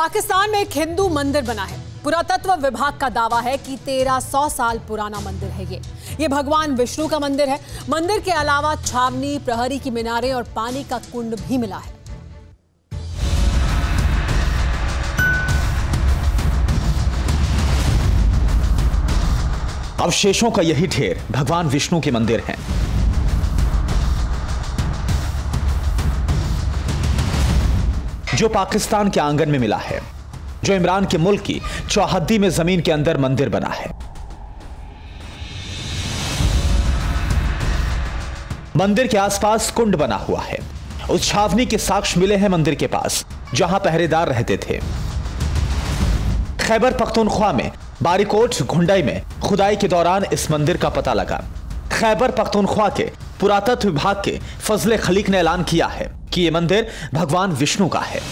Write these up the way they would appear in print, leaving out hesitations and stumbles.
पाकिस्तान में एक हिंदू मंदिर बना है। पुरातत्व विभाग का दावा है कि 1300 साल पुराना मंदिर है ये भगवान विष्णु का मंदिर है। मंदिर के अलावा छावनी, प्रहरी की मीनारें और पानी का कुंड भी मिला है। अवशेषों का यही ढेर भगवान विष्णु के मंदिर हैं। जो पाकिस्तान के आंगन में मिला है, जो इमरान के मुल्क की चौहद्दी में जमीन के अंदर मंदिर बना है। मंदिर के आसपास कुंड बना हुआ है। उस छावनी के साक्ष्य मिले हैं मंदिर के पास, जहां पहरेदार रहते थे। खैबर पख्तूनख्वा में बारीकोट घुंडई में खुदाई के दौरान इस मंदिर का पता लगा। खैबर पख्तूनख्वा के पुरातत्व विभाग के फजले खलीक ने ऐलान किया है कि यह मंदिर भगवान विष्णु का है।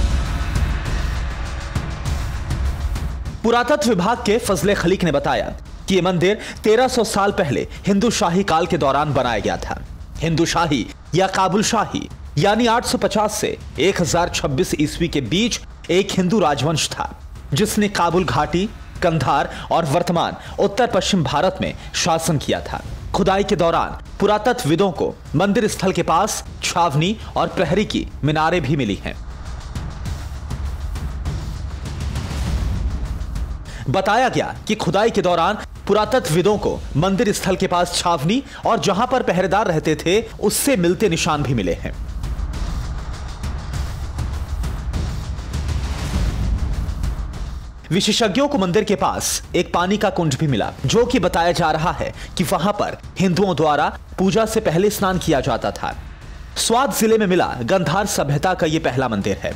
पुरातत्व विभाग के फजले खलीक ने बताया कि यह मंदिर 1300 साल पहले हिंदू शाही काल के दौरान बनाया गया था। हिंदू शाही या काबुल शाही यानी 850 से 1026 ईस्वी के बीच एक हिंदू राजवंश था, जिसने काबुल घाटी, कंधार और वर्तमान उत्तर पश्चिम भारत में शासन किया था। खुदाई के दौरान पुरातत्वविदों को मंदिर स्थल के पास छावनी और प्रहरी की मीनारें भी मिली हैं। बताया गया कि खुदाई के दौरान पुरातत्वविदों को मंदिर स्थल के पास छावनी और जहां पर पहरेदार रहते थे उससे मिलते निशान भी मिले हैं। विशेषज्ञों को मंदिर के पास एक पानी का कुंड भी मिला, जो कि बताया जा रहा है कि वहां पर हिंदुओं द्वारा पूजा से पहले स्नान किया जाता था। स्वात जिले में मिला गंधार सभ्यता का यह पहला मंदिर है।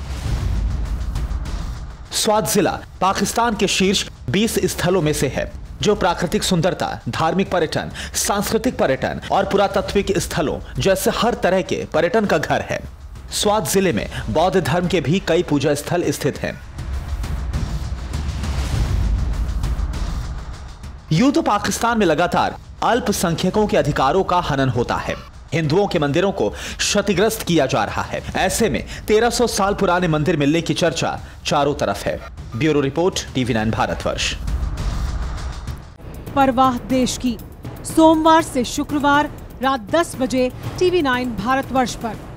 स्वात जिला पाकिस्तान के शीर्ष 20 स्थलों में से है, जो प्राकृतिक सुंदरता, धार्मिक पर्यटन, सांस्कृतिक पर्यटन और पुरातात्विक स्थलों जैसे हर तरह के पर्यटन का घर है। स्वात जिले में बौद्ध धर्म के भी कई पूजा स्थल स्थित हैं। यूं तो पाकिस्तान में लगातार अल्पसंख्यकों के अधिकारों का हनन होता है। हिंदुओं के मंदिरों को क्षतिग्रस्त किया जा रहा है। ऐसे में 1300 साल पुराने मंदिर मिलने की चर्चा चारों तरफ है। Bureau report, TV9 Bharatvarsh. परवाह देश की, सोमवार से शुक्रवार रात 10 बजे TV9 भारतवर्ष पर।